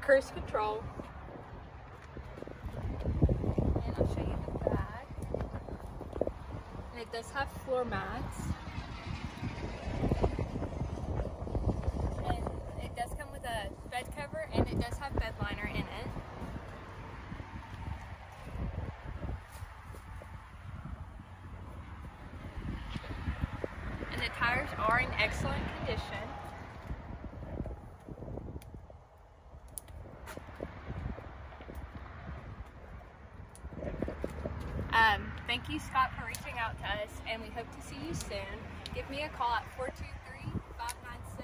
cruise control. And I'll show you the back. And it does have floor mats. And it does come with a bed cover, and it does have bed liner in it. And the tires are in excellent condition. Thank you, Scott, for reaching out to us, and we hope to see you soon. Give me a call at 423-596